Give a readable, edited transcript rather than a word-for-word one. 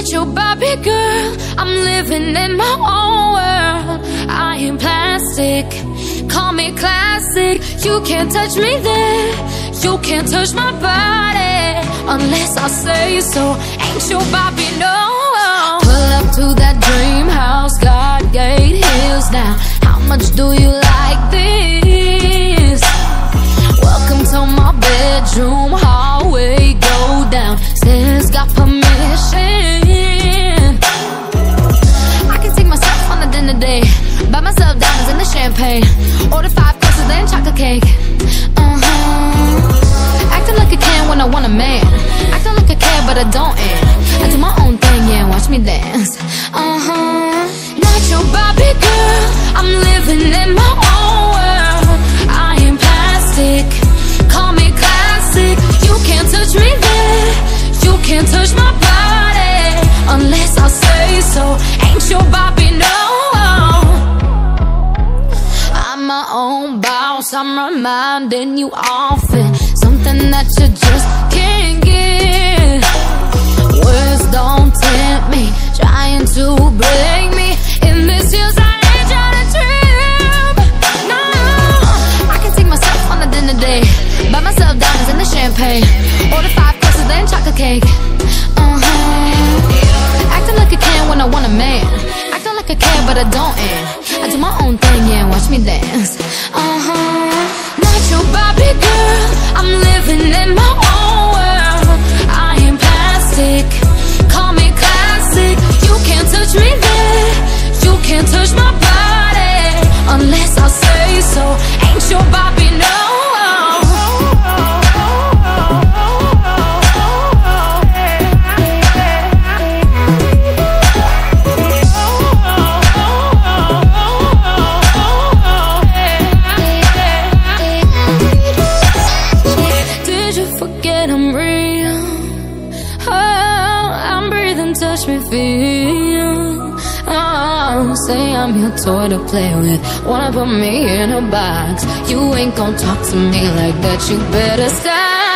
Not your Barbie girl, I'm living in my own world. I ain't plastic, call me classic. You can't touch me there, you can't touch my body unless I say so. Ain't your Barbie, no. Pull up to that dream house, God gate hills now. How much do you like this? Welcome to my bedroom, hallway, go down. Stairs got permission. I can take myself on a dinner date, buy myself diamonds and the champagne. Order 5 courses then chocolate cake. Acting like I can when I want a man. Acting like I care but I don't, and I do my own thing, yeah, watch me dance. Not your Barbie girl, I'm living in my own world. I ain't plastic, call me classic. You can't touch me there, you can't touch my body unless I say so. Ain't your Barbie, no. I'm my own boss, I'm reminding you often. Something that you just can't get. Words don't tempt me, trying to break me. In this year's I ain't trying to trip. No, I can take myself on a dinner date, buy myself diamonds and the champagne. Order 5 courses then chocolate cake. Acting like I can when I want a man. Acting like I care but I don't, and I do my own thing, yeah, watch me dance. Not your Barbie girl, I'm living in my own world. I ain't plastic, call me classic. You can't touch me there, you can't touch my body unless I say so. Ain't your Barbie, no. Touch me, feel. Oh, say I'm your toy to play with. Wanna put me in a box. You ain't gon' talk to me like that, you better stop.